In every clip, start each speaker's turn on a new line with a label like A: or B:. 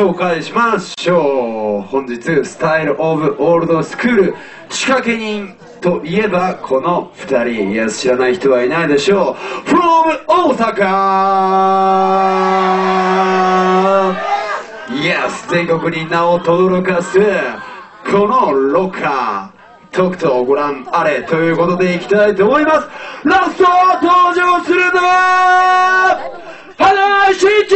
A: 紹介しましょう。本日スタイルオブオールドスクール仕掛け人といえばこの2人、いや知らない人はいないでしょう。 from 大阪、 Yes、 全国に名を轟かすこのロッカー、とくとご覧あれということでいきたいと思います。ラスト登場するのは花シティ。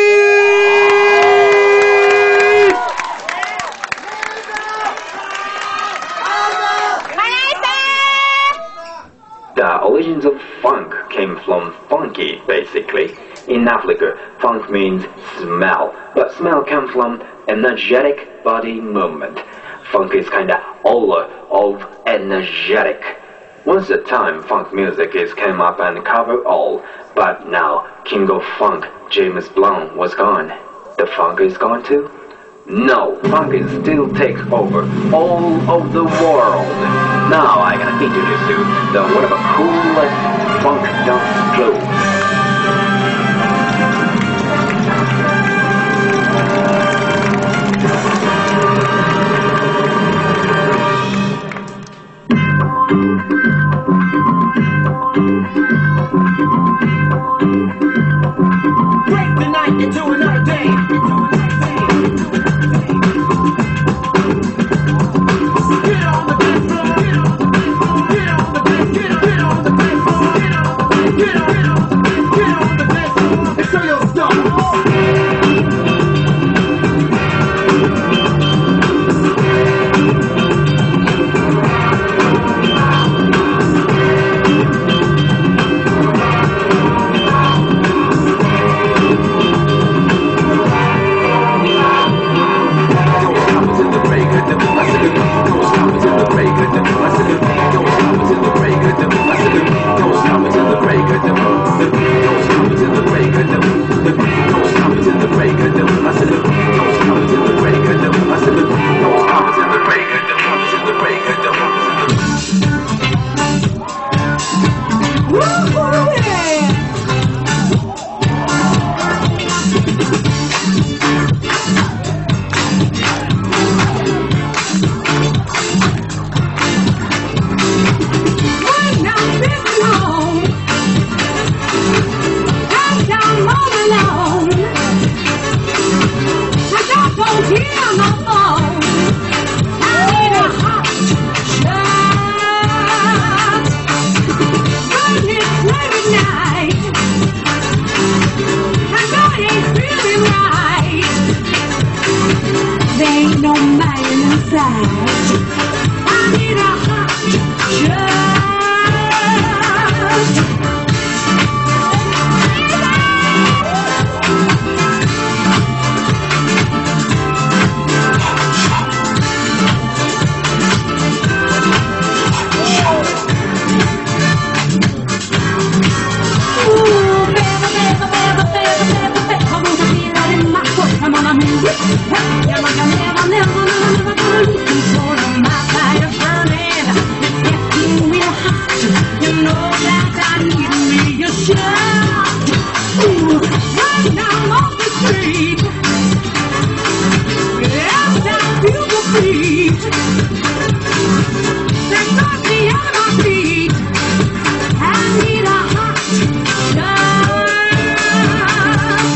B: The origins of funk came from funky, basically. In Africa, funk means smell, but smell comes from energetic body movement. Funk is kinda all of energetic. Once a time, funk music came up and covered all, but now King of Funk, James Blunt, was gone. The funk is gone too? No, funk is still takes over all of the world. Now I gotta introduce you the one of the coolest funk dance flows.
C: Break the night into another day. Get on the dance floor. Get on the dance. Get on the dance floor. Get on the dance floor. And show your stuff.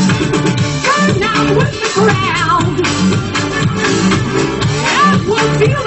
C: Feel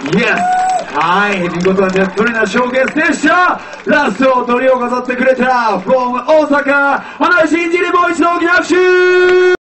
A: イエス。はい、見事なジェットリーなショーケースでした。ラストを鳥を飾ってくれた from 大阪、花井真司にもう一度大きな拍手。